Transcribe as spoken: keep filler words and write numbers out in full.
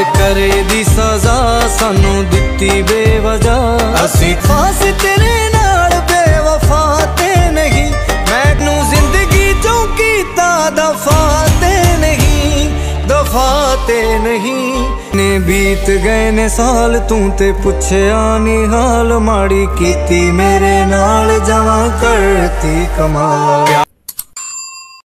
प्यार करे दी सजा सानू दिती बेवजह। असी खास तेरे नाल बेवफा ते नहीं, मैनू जिंदगी चों कीता दफा ते नहीं, दफा ते नहीं। ने बीत गए ने साल तू ते पुछया नी हाल, माड़ी कीती मेरे नाल जवां करती कमाल।